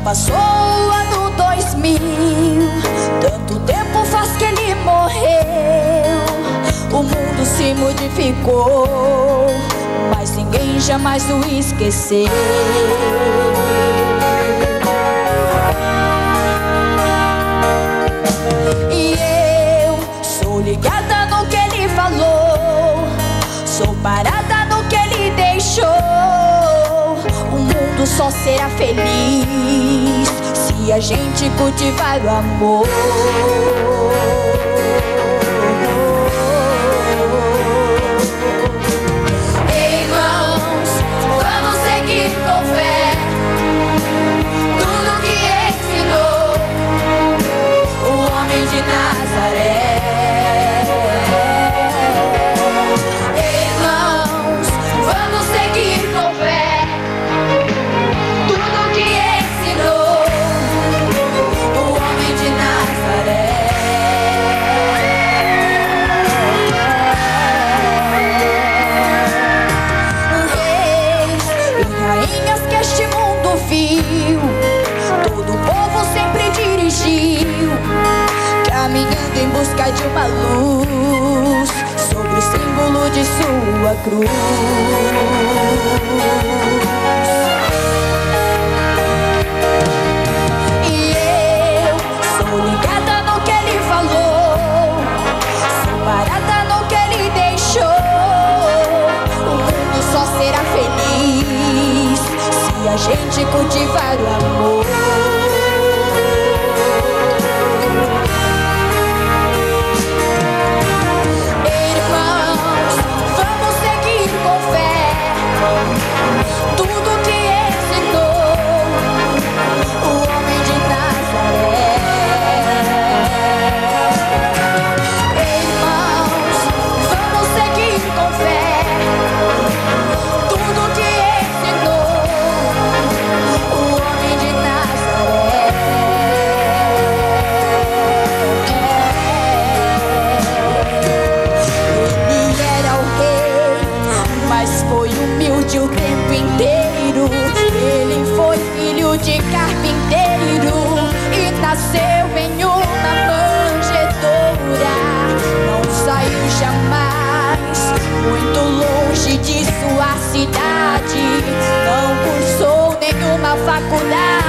passou o ano 2000, tanto tempo faz que ele morreu. O mundo se modificou, mas ninguém jamais o esqueceu. E eu sou ligada no que ele falou, sou parada no que ele deixou. O mundo só será feliz se a gente cultivar o amor. Irmãos, vamos seguir com fé tudo que ensinou o homem de Nazaré. Irmãos, vamos seguir com fé tudo que ensinou o homem de Nazaré. Reis e rainhas que este mundo viu, todo o povo sempre dirigiu, caminhando em busca de uma luz sobre o símbolo de sua cruz. E eu sou ligada no que ele falou, sou parada no que ele deixou. O mundo só será feliz se a gente cultivar o amor. Tudo que ensinou o homem de Nazaré. Irmãos, vamos seguir com fé tudo que ensinou o homem de Nazaré. Ele era o rei, mas foi humilde o tempo inteiro. Ele foi filho de carpinteiro e nasceu em uma manjedoura. Não saiu jamais muito longe de sua cidade, não cursou nenhuma faculdade.